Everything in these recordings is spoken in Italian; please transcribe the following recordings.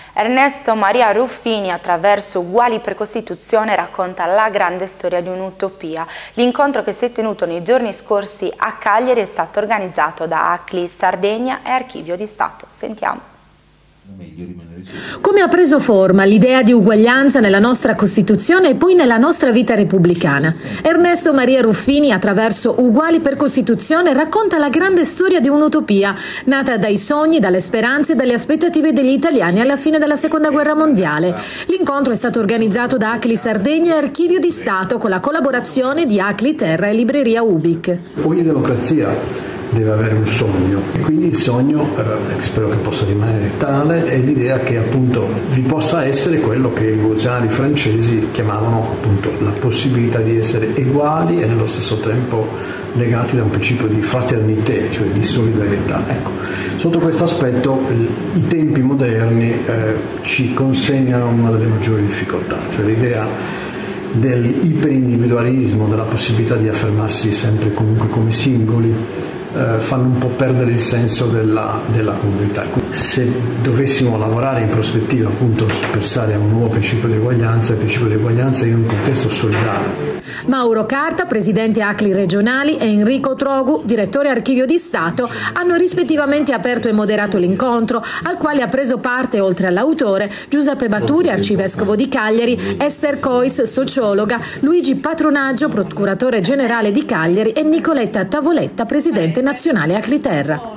Ernesto Maria Ruffini, attraverso Uguali per Costituzione, racconta la grande storia di un'utopia. L'incontro che si è tenuto nei giorni scorsi a Cagliari è stato organizzato da ACLI Sardegna e Archivio di Stato. Sentiamo. Come ha preso forma l'idea di uguaglianza nella nostra Costituzione e poi nella nostra vita repubblicana? Ernesto Maria Ruffini, attraverso Uguali per Costituzione, racconta la grande storia di un'utopia nata dai sogni, dalle speranze e dalle aspettative degli italiani alla fine della Seconda Guerra Mondiale. L'incontro è stato organizzato da ACLI Sardegna e Archivio di Stato con la collaborazione di ACLI Terra e Libreria Ubic. Ogni democrazia deve avere un sogno, e quindi il sogno, spero che possa rimanere tale, è l'idea che appunto vi possa essere quello che i rivoluzionari francesi chiamavano appunto la possibilità di essere uguali e nello stesso tempo legati da un principio di fraternità, cioè di solidarietà. Ecco, sotto questo aspetto i tempi moderni ci consegnano una delle maggiori difficoltà, cioè l'idea dell'iperindividualismo, della possibilità di affermarsi sempre comunque come singoli, fanno un po' perdere il senso della comunità. Se dovessimo lavorare in prospettiva appunto per pensare a un nuovo principio di uguaglianza, il principio di uguaglianza in un contesto solidale. Mauro Carta, presidente ACLI regionali, e Enrico Trogu, direttore Archivio di Stato, hanno rispettivamente aperto e moderato l'incontro, al quale ha preso parte, oltre all'autore, Giuseppe Baturi, arcivescovo di Cagliari, Esther Cois, sociologa, Luigi Patronaggio, procuratore generale di Cagliari, e Nicoletta Tavoletta, presidente nazionale ACLI Terra.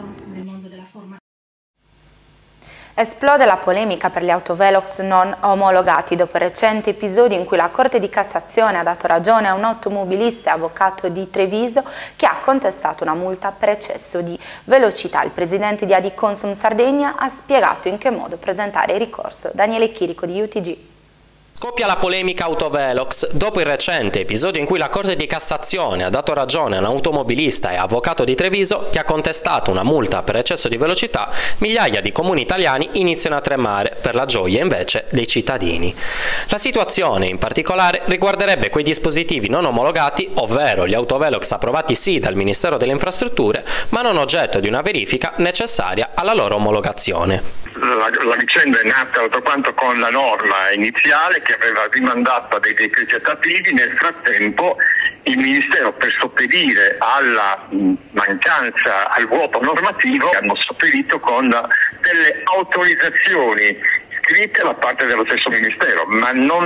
Esplode la polemica per gli autovelox non omologati dopo il recente episodio in cui la Corte di Cassazione ha dato ragione a un automobilista e avvocato di Treviso che ha contestato una multa per eccesso di velocità. Il presidente di Adiconsum Sardegna ha spiegato in che modo presentare il ricorso. Daniele Chirico di UTG. Scoppia la polemica autovelox dopo il recente episodio in cui la Corte di Cassazione ha dato ragione a un automobilista e avvocato di Treviso che ha contestato una multa per eccesso di velocità. Migliaia di comuni italiani iniziano a tremare, per la gioia invece dei cittadini. La situazione in particolare riguarderebbe quei dispositivi non omologati, ovvero gli autovelox approvati sì dal Ministero delle Infrastrutture, ma non oggetto di una verifica necessaria alla loro omologazione. La vicenda è nata tutto quanto con la norma iniziale che aveva rimandato a dei decreti attuativi. Nel frattempo il Ministero, per sopperire alla mancanza, al vuoto normativo, hanno sopperito con delle autorizzazioni scritte da parte dello stesso Ministero, ma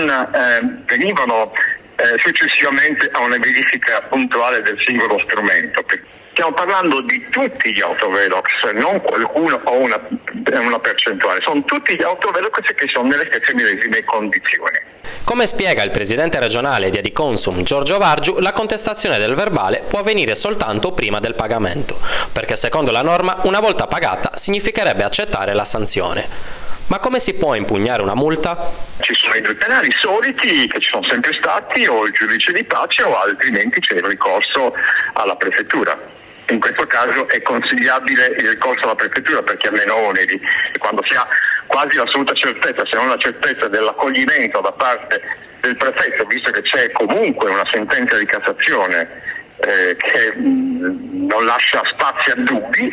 non venivano successivamente a una verifica puntuale del singolo strumento. Stiamo parlando di tutti gli autovelox, non qualcuno o una percentuale, sono tutti gli autovelox che sono nelle stesse medesime condizioni. Come spiega il presidente regionale di Adiconsum, Giorgio Vargiu, la contestazione del verbale può avvenire soltanto prima del pagamento, perché secondo la norma una volta pagata significherebbe accettare la sanzione. Ma come si può impugnare una multa? Ci sono i due canali soliti che ci sono sempre stati, o il giudice di pace o altrimenti c'è il ricorso alla prefettura. In questo caso è consigliabile il ricorso alla prefettura perché ha meno oneri. Quando si ha quasi l'assoluta certezza, se non la certezza dell'accoglimento da parte del prefetto, visto che c'è comunque una sentenza di Cassazione che non lascia spazi a dubbi,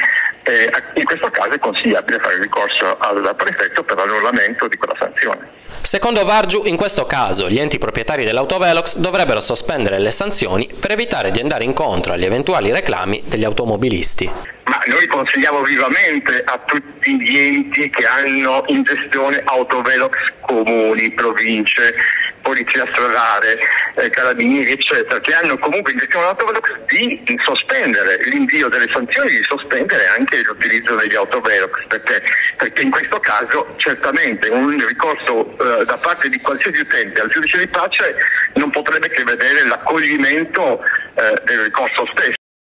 in questo caso è consigliabile fare il ricorso al prefetto per l'annullamento di quella sanzione. Secondo Vargiu, in questo caso gli enti proprietari dell'autovelox dovrebbero sospendere le sanzioni per evitare di andare incontro agli eventuali reclami degli automobilisti. Ma noi consigliamo vivamente a tutti gli enti che hanno in gestione autovelox, comuni, province, polizia stradale, carabinieri eccetera, che hanno comunque in gestione l'autovelox, di sospendere l'invio delle sanzioni, di sospendere anche l'utilizzo degli autovelox, perché in questo caso certamente un ricorso da parte di qualsiasi utente al giudice di pace non potrebbe che vedere l'accoglimento del ricorso stesso.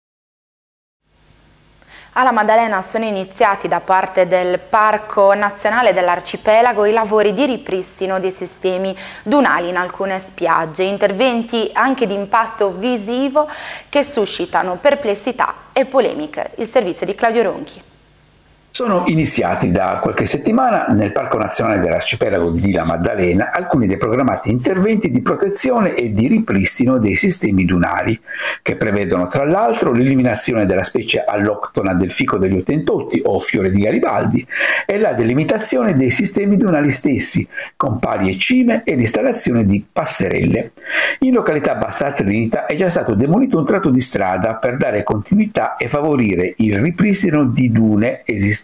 Alla Maddalena sono iniziati da parte del Parco Nazionale dell'Arcipelago i lavori di ripristino dei sistemi dunali in alcune spiagge, interventi anche di impatto visivo che suscitano perplessità e polemiche. Il servizio di Claudio Ronchi. Sono iniziati da qualche settimana nel Parco Nazionale dell'Arcipelago di La Maddalena alcuni dei programmati interventi di protezione e di ripristino dei sistemi dunali, che prevedono tra l'altro l'eliminazione della specie alloctona del fico degli Ottentotti o fiore di Garibaldi e la delimitazione dei sistemi dunali stessi, con pali e cime, e l'installazione di passerelle. In località Bassa Trinita è già stato demolito un tratto di strada per dare continuità e favorire il ripristino di dune esistenti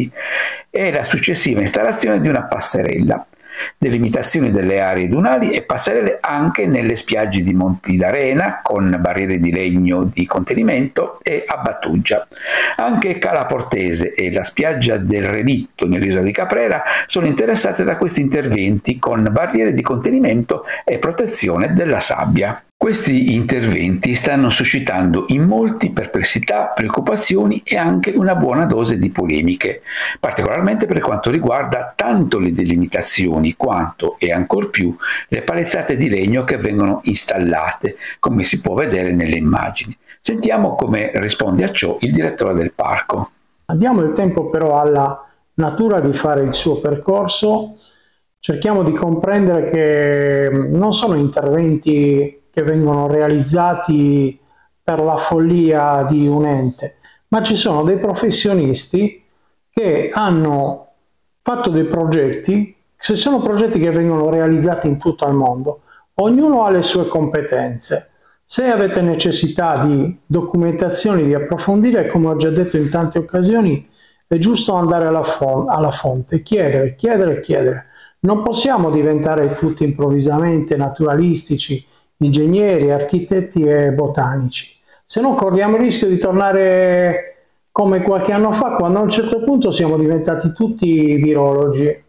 e la successiva installazione di una passerella. Delimitazioni delle aree dunali e passerelle anche nelle spiagge di Monti d'Arena con barriere di legno di contenimento e a Batuggia. Anche Cala Portese e la spiaggia del Relitto nell'isola di Caprera sono interessate da questi interventi con barriere di contenimento e protezione della sabbia. Questi interventi stanno suscitando in molti perplessità, preoccupazioni e anche una buona dose di polemiche, particolarmente per quanto riguarda tanto le delimitazioni quanto, e ancor più, le palezzate di legno che vengono installate, come si può vedere nelle immagini. Sentiamo come risponde a ciò il direttore del parco. Diamo il tempo però alla natura di fare il suo percorso, cerchiamo di comprendere che non sono interventi che vengono realizzati per la follia di un ente, ma ci sono dei professionisti che hanno fatto dei progetti, se sono progetti che vengono realizzati in tutto il mondo, ognuno ha le sue competenze. Se avete necessità di documentazioni, di approfondire, come ho già detto in tante occasioni, è giusto andare alla fonte, chiedere. Non possiamo diventare tutti improvvisamente naturalistici, ingegneri, architetti e botanici, se no corriamo il rischio di tornare come qualche anno fa, quando a un certo punto siamo diventati tutti virologi.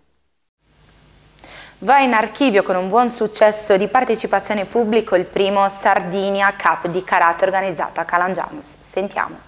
Va in archivio con un buon successo di partecipazione pubblico il primo Sardinia Cup di karate organizzato a Calangianus. Sentiamo.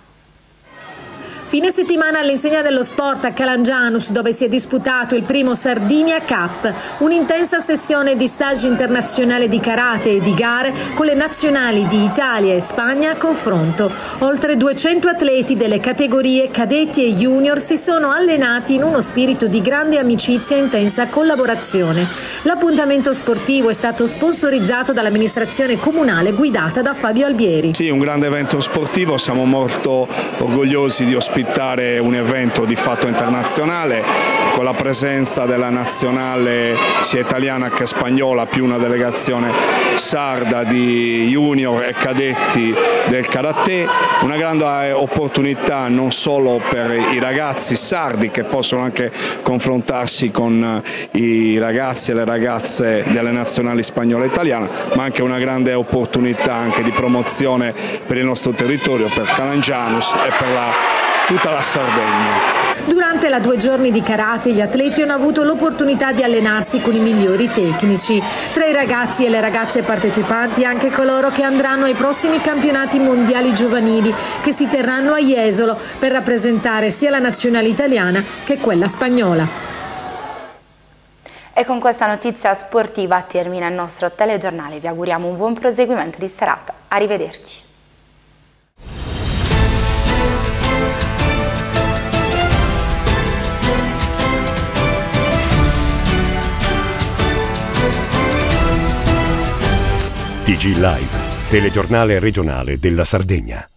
Fine settimana all'insegna dello sport a Calangianus, dove si è disputato il primo Sardinia Cup, un'intensa sessione di stage internazionale di karate e di gare con le nazionali di Italia e Spagna a confronto. Oltre 200 atleti delle categorie cadetti e junior si sono allenati in uno spirito di grande amicizia e intensa collaborazione. L'appuntamento sportivo è stato sponsorizzato dall'amministrazione comunale guidata da Fabio Albieri. Sì, un grande evento sportivo, siamo molto orgogliosi di ospitare un evento di fatto internazionale con la presenza della nazionale sia italiana che spagnola, più una delegazione sarda di junior e cadetti del karate, una grande opportunità non solo per i ragazzi sardi che possono anche confrontarsi con i ragazzi e le ragazze delle nazionali spagnola e italiana, ma anche una grande opportunità anche di promozione per il nostro territorio, per Calangianus e per tutta la Sardegna. Durante la 2 giorni di karate gli atleti hanno avuto l'opportunità di allenarsi con i migliori tecnici. Tra i ragazzi e le ragazze partecipanti anche coloro che andranno ai prossimi campionati mondiali giovanili che si terranno a Jesolo per rappresentare sia la nazionale italiana che quella spagnola. E con questa notizia sportiva termina il nostro telegiornale. Vi auguriamo un buon proseguimento di serata. Arrivederci. TG Live, telegiornale regionale della Sardegna.